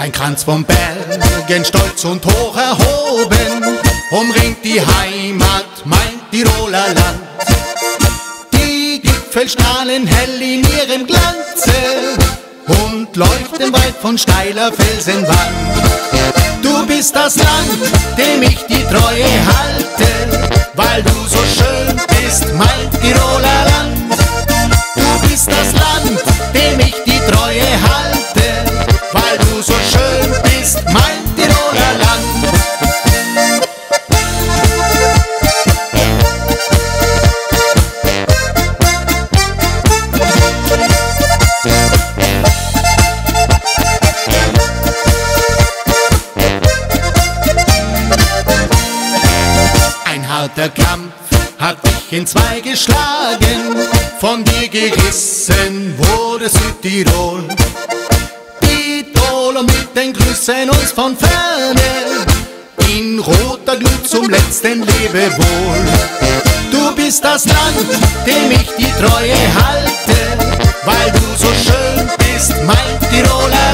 Ein Kranz von Bergen, stolz und hoch erhoben, umringt die Heimat, mein Tiroler Land. Die Gipfel strahlen hell in ihrem Glanze und leuchten weit von steiler Felsenwand. Du bist das Land, dem ich die Treue halte, weil du so schön bist, mein Tiroler Land. Du bist das Land, dem ich die Treue halte, weil du so schön bist, mein Tiroler Land. Ein harter Kampf hat dich in zwei geschlagen, von dir gerissen wurde Südtirol. Die Dolomiten grüßen uns von ferne, in roter Glut zum letzten Lebewohl. Du bist das Land, dem ich die Treue halte, weil du so schön bist, mein Tiroler